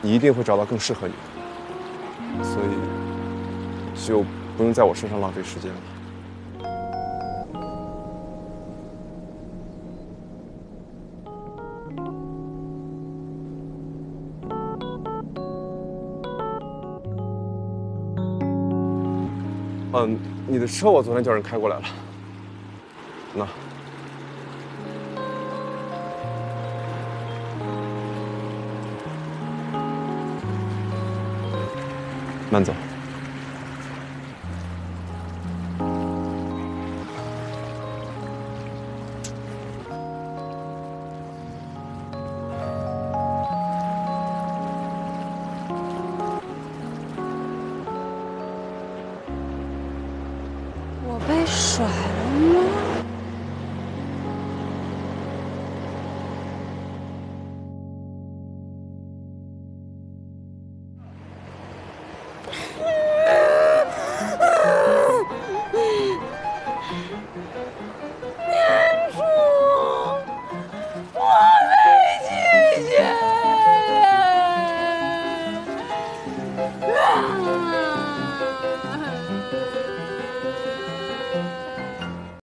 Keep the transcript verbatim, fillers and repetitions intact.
你一定会找到更适合你的，所以就不用在我身上浪费时间了。 嗯，你的车我昨天叫人开过来了。那，慢走。